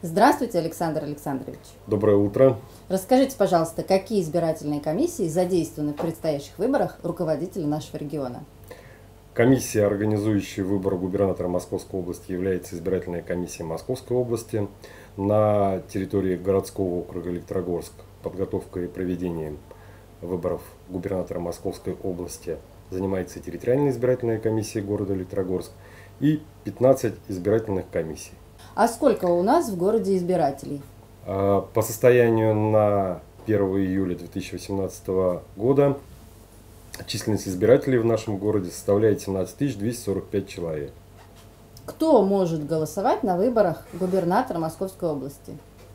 Здравствуйте, Александр Александрович. Доброе утро. Расскажите, пожалуйста, какие избирательные комиссии задействованы в предстоящих выборах руководителя нашего региона? Комиссия, организующая выбор губернатора Московской области, является избирательной комиссией Московской области. На территории городского округа Электрогорск подготовкой и проведением выборов губернатора Московской области занимается территориальная избирательная комиссия города Электрогорск и 15 избирательных комиссий. А сколько у нас в городе избирателей? По состоянию на 1 июля 2018 года численность избирателей в нашем городе составляет 17 245 человек. Кто может голосовать на выборах губернатора Московской области?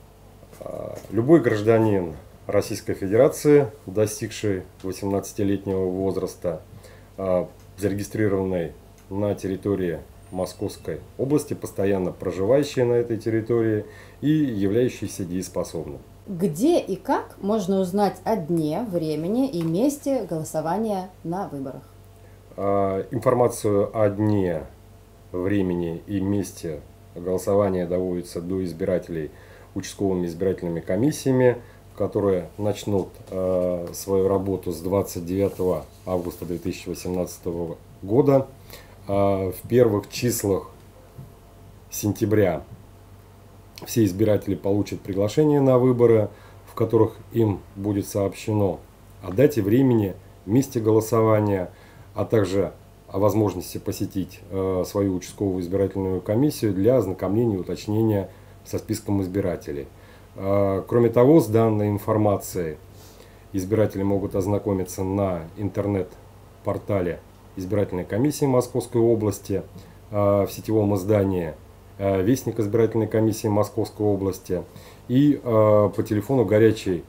Любой гражданин Российской Федерации, достигший 18-летнего возраста, зарегистрированный на территории Московской области, постоянно проживающий на этой территории и являющийся дееспособным. Где и как можно узнать о дне, времени и месте голосования на выборах? Информацию о дне, времени и месте голосования доводится до избирателей участковыми избирательными комиссиями, которые начнут свою работу с 29 августа 2018 года. В первых числах сентября все избиратели получат приглашение на выборы, в которых им будет сообщено о дате, времени, месте голосования, а также о возможности посетить свою участковую избирательную комиссию для ознакомления и уточнения со списком избирателей. Кроме того, с данной информацией избиратели могут ознакомиться на интернет-портале избирательной комиссии Московской области, в сетевом издании «Вестник избирательной комиссии Московской области» и по телефону горячей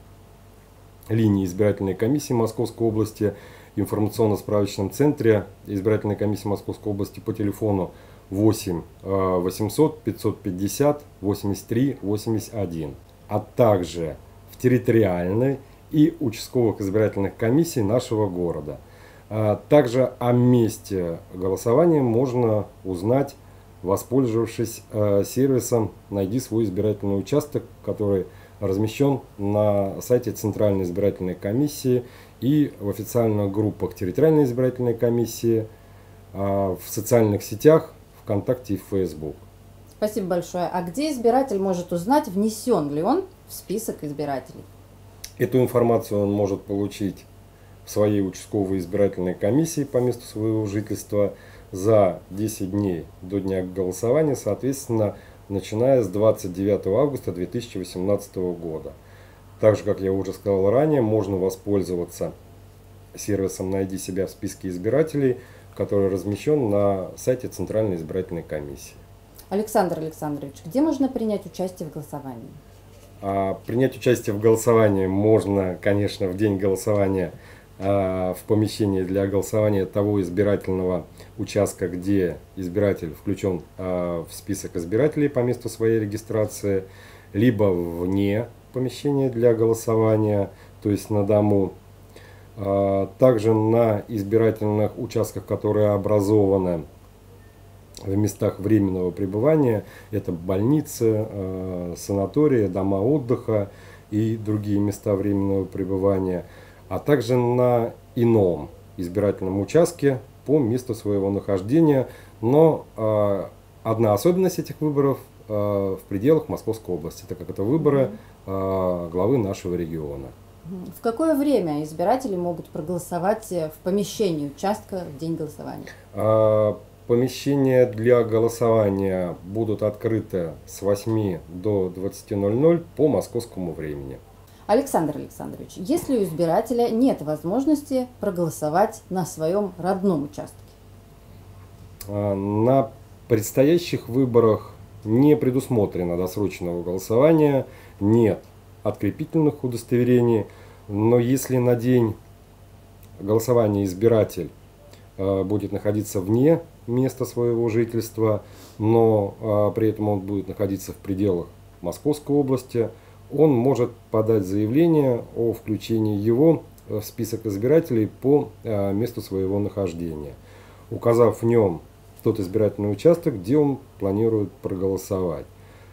линии избирательной комиссии Московской области в информационно-справочном центре избирательной комиссии Московской области по телефону 8 800 550 83 81, а также в территориальной и участковых избирательных комиссий нашего города. Также о месте голосования можно узнать, воспользовавшись сервисом «Найди свой избирательный участок», который размещен на сайте Центральной избирательной комиссии и в официальных группах территориальной избирательной комиссии, в социальных сетях ВКонтакте и Facebook. Спасибо большое. А где избиратель может узнать, внесен ли он в список избирателей? Эту информацию он может получить в своей участковой избирательной комиссии по месту своего жительства за 10 дней до дня голосования, соответственно, начиная с 29 августа 2018 года. Так же, как я уже сказал ранее, можно воспользоваться сервисом «Найди себя в списке избирателей», который размещен на сайте Центральной избирательной комиссии. Александр Александрович, где можно принять участие в голосовании? Принять участие в голосовании можно, конечно, в день голосования в помещении для голосования того избирательного участка, где избиратель включен в список избирателей по месту своей регистрации, либо вне помещения для голосования, то есть на дому. Также на избирательных участках, которые образованы в местах временного пребывания, это больницы, санатории, дома отдыха и другие места временного пребывания, а также на ином избирательном участке по месту своего нахождения. Но одна особенность этих выборов в пределах Московской области, так как это выборы главы нашего региона. В какое время избиратели могут проголосовать в помещении участка в день голосования? Помещения для голосования будут открыты с 8 до 20:00 по московскому времени. Александр Александрович, если у избирателя нет возможности проголосовать на своем родном участке? На предстоящих выборах не предусмотрено досрочного голосования, нет открепительных удостоверений, но если на день голосования избиратель будет находиться вне места своего жительства, но при этом он будет находиться в пределах Московской области, он может подать заявление о включении его в список избирателей по месту своего нахождения, указав в нем тот избирательный участок, где он планирует проголосовать.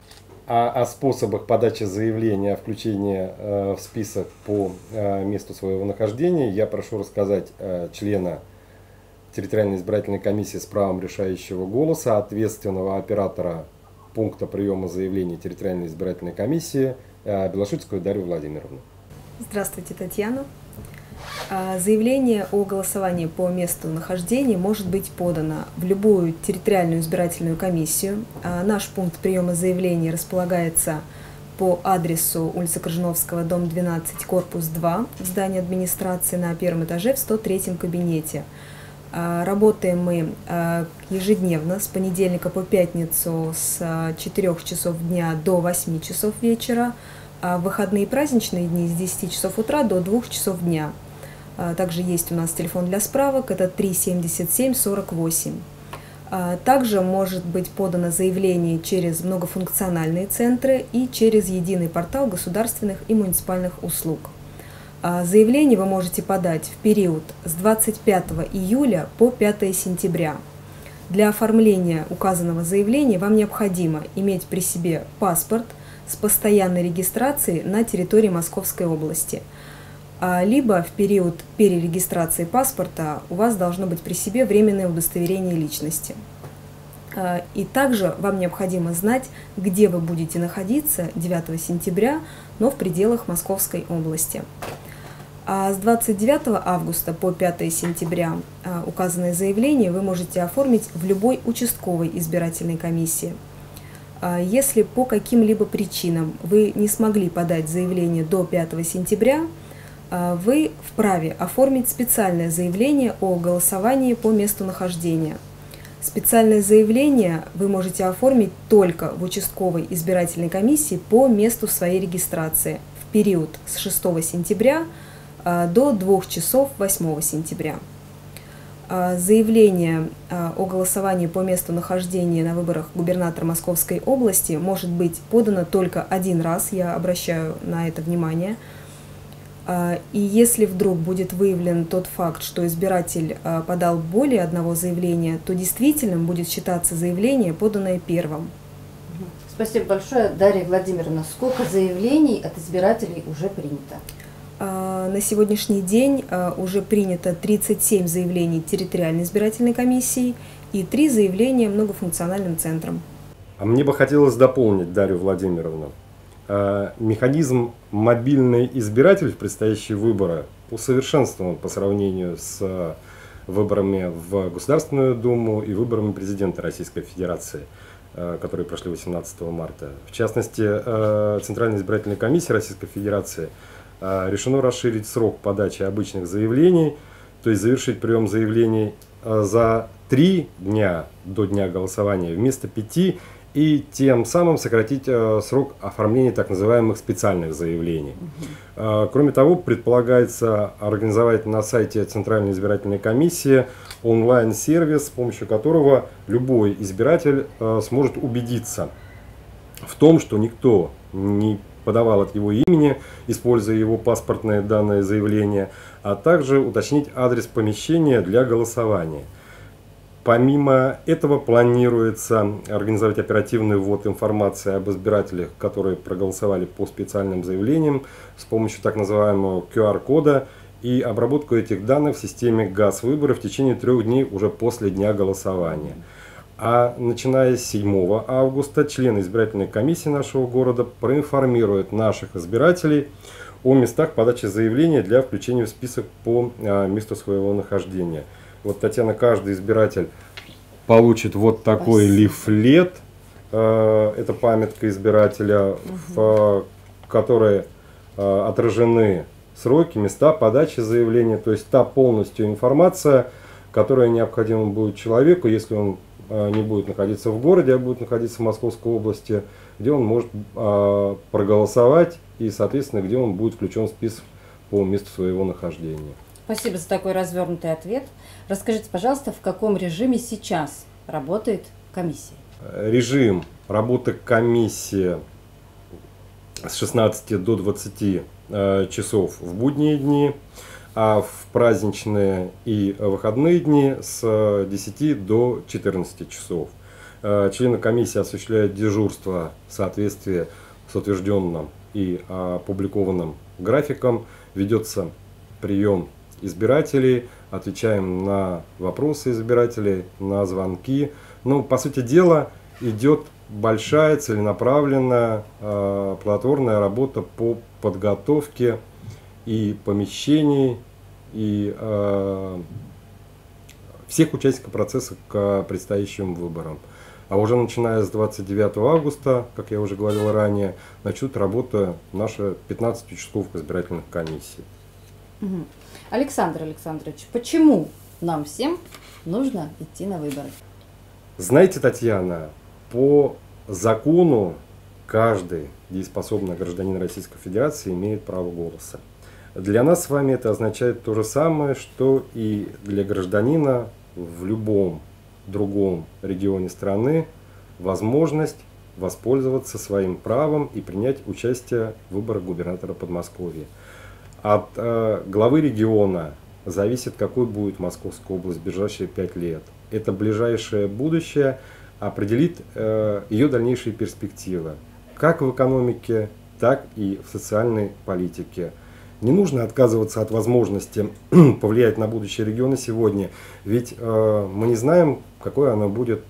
о способах подачи заявления о включении в список по месту своего нахождения я прошу рассказать члена территориальной избирательной комиссии с правом решающего голоса, ответственного оператора пункта приема заявлений территориальной избирательной комиссии Белошицкую Дарью Владимировну. Здравствуйте, Татьяна. Заявление о голосовании по месту нахождения может быть подано в любую территориальную избирательную комиссию. Наш пункт приема заявлений располагается по адресу улица Крыжиновского, дом 12, корпус 2, в здании администрации на первом этаже в 103 кабинете. Работаем мы ежедневно с понедельника по пятницу с 4 часов дня до 8 часов вечера, а в выходные и праздничные дни с 10 часов утра до 2 часов дня. Также есть у нас телефон для справок, это 377-48. Также может быть подано заявление через многофункциональные центры и через единый портал государственных и муниципальных услуг. Заявление вы можете подать в период с 25 июля по 5 сентября. Для оформления указанного заявления вам необходимо иметь при себе паспорт с постоянной регистрацией на территории Московской области. Либо в период перерегистрации паспорта у вас должно быть при себе временное удостоверение личности. И также вам необходимо знать, где вы будете находиться 9 сентября, но в пределах Московской области. А с 29 августа по 5 сентября указанное заявление вы можете оформить в любой участковой избирательной комиссии. Если по каким-либо причинам вы не смогли подать заявление до 5 сентября, вы вправе оформить специальное заявление о голосовании по месту нахождения. Специальное заявление вы можете оформить только в участковой избирательной комиссии по месту своей регистрации в период с 6 сентября до 2 часов 8 сентября. Заявление о голосовании по месту нахождения на выборах губернатора Московской области может быть подано только один раз, я обращаю на это внимание. И если вдруг будет выявлен тот факт, что избиратель подал более одного заявления, то действительным будет считаться заявление, поданное первым. Спасибо большое, Дарья Владимировна. Сколько заявлений от избирателей уже принято? На сегодняшний день уже принято 37 заявлений территориальной избирательной комиссии и 3 заявления многофункциональным центрам. А мне бы хотелось дополнить, Дарью Владимировну. Механизм «мобильный избиратель» в предстоящие выборы усовершенствован по сравнению с выборами в Государственную Думу и выборами президента Российской Федерации, которые прошли 18 марта. В частности, Центральная избирательная комиссия Российской Федерации решено расширить срок подачи обычных заявлений, то есть завершить прием заявлений за 3 дня до дня голосования вместо 5, и тем самым сократить срок оформления так называемых специальных заявлений. Кроме того, предполагается организовать на сайте Центральной избирательной комиссии онлайн-сервис, с помощью которого любой избиратель сможет убедиться в том, что никто не подавал от его имени, используя его паспортные данные заявления, а также уточнить адрес помещения для голосования. Помимо этого планируется организовать оперативный ввод информации об избирателях, которые проголосовали по специальным заявлениям с помощью так называемого QR-кода и обработку этих данных в системе ГАЗ-выборы в течение 3 дней уже после дня голосования. А начиная с 7 августа члены избирательной комиссии нашего города проинформируют наших избирателей о местах подачи заявления для включения в список по месту своего нахождения. Вот, Татьяна, каждый избиратель получит вот такой лифлет, это памятка избирателя, в которой отражены сроки, места подачи заявления, то есть та полностью информация, которая необходима будет человеку, если он не будет находиться в городе, а будет находиться в Московской области, где он может проголосовать и, соответственно, где он будет включен в список по месту своего нахождения. Спасибо за такой развернутый ответ. Расскажите, пожалуйста, в каком режиме сейчас работает комиссия? Режим работы комиссии с 16 до 20 часов в будние дни, а в праздничные и выходные дни с 10 до 14 часов. Члены комиссии осуществляют дежурство в соответствии с утвержденным и опубликованным графиком. Ведется прием избирателей, отвечаем на вопросы избирателей, на звонки. Ну, по сути дела, идет большая целенаправленная плодотворная работа по подготовке и помещений, и всех участников процесса к предстоящим выборам. А уже начиная с 29 августа, как я уже говорил ранее, начнут работу наши 15 участковых избирательных комиссий. Александр Александрович, почему нам всем нужно идти на выборы? Знаете, Татьяна, по закону каждый дееспособный гражданин Российской Федерации имеет право голоса. Для нас с вами это означает то же самое, что и для гражданина в любом другом регионе страны возможность воспользоваться своим правом и принять участие в выборах губернатора Подмосковья. От главы региона зависит, какой будет Московская область в ближайшие 5 лет. Это ближайшее будущее определит ее дальнейшие перспективы, как в экономике, так и в социальной политике. Не нужно отказываться от возможности повлиять на будущее региона сегодня, ведь мы не знаем, какое оно будет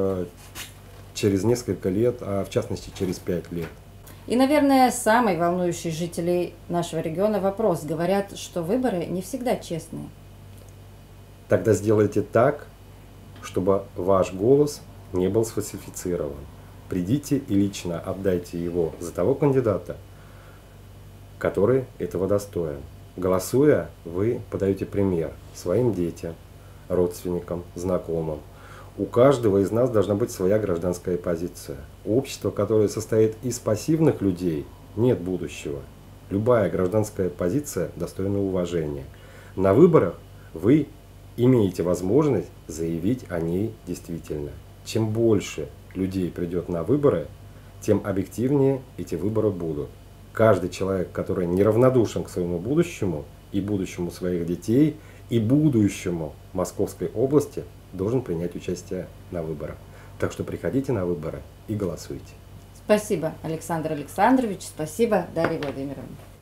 через несколько лет, а в частности через 5 лет. И, наверное, самый волнующий жителей нашего региона вопрос. Говорят, что выборы не всегда честные. Тогда сделайте так, чтобы ваш голос не был сфальсифицирован. Придите и лично отдайте его за того кандидата, который этого достоин. Голосуя, вы подаете пример своим детям, родственникам, знакомым. У каждого из нас должна быть своя гражданская позиция. Общество, которое состоит из пассивных людей, нет будущего. Любая гражданская позиция достойна уважения. На выборах вы имеете возможность заявить о ней действительно. Чем больше людей придет на выборы, тем объективнее эти выборы будут. Каждый человек, который неравнодушен к своему будущему и будущему своих детей, и будущему Московской области, должен принять участие на выборах. Так что приходите на выборы и голосуйте. Спасибо, Александр Александрович. Спасибо, Дарья Владимировна.